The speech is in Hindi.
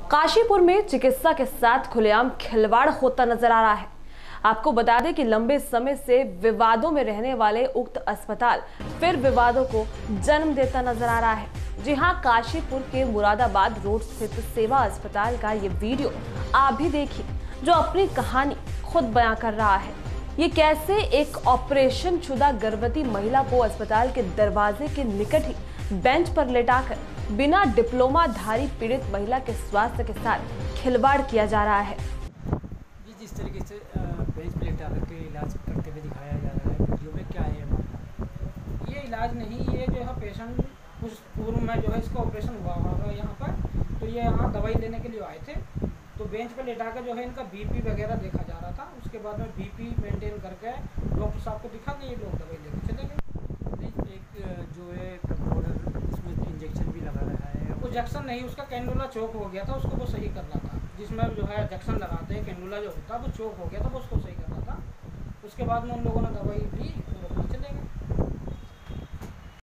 काशीपुर में चिकित्सा के साथ खुलेआम खिलवाड़ होता नजर आ रहा है। आपको बता दें कि लंबे समय से विवादों में रहने वाले उक्त अस्पताल फिर विवादों को जन्म देता नजर आ रहा है। जी हां, काशीपुर के मुरादाबाद रोड स्थित सेवा अस्पताल का ये वीडियो आप भी देखिए, जो अपनी कहानी खुद बयां कर रहा है। ये कैसे एक ऑपरेशन शुदा गर्भवती महिला को अस्पताल के दरवाजे के निकट ही बेंच पर लेटाकर बिना डिप्लोमाधारी पीड़ित महिला के स्वास्थ्य के साथ खिलवाड़ किया जा रहा है। जी, जिस तरीके से बेंच पर लेटा करके इलाज करते हुए दिखाया जा रहा है वीडियो में, क्या है ये इलाज नहीं, ये जो है पेशेंट कुछ पूर्व में जो है इसका ऑपरेशन हुआ होगा यहाँ पर, तो ये यहाँ दवाई लेने के लिए आए थे। तो बेंच पर लेटा कर जो है इनका बीपी वगैरह देखा जा रहा था। उसके बाद में बीपी मेंटेन करके डॉक्टर साहब को दिखा के ये लोग दवाई लेके चले गए। एक जो है कंपाउंडर उसमें इंजेक्शन भी लगा रहा है। वो इंजेक्शन नहीं, उसका कैंडुला चौक हो गया था, उसको वो सही कर रहा था। जिसमें जो है इंजेक्शन लगाते हैं, कैंडुला जो होता है वो चौक हो गया था, वो उसको सही कर रहा था। उसके बाद में उन लोगों ने दवाई दी,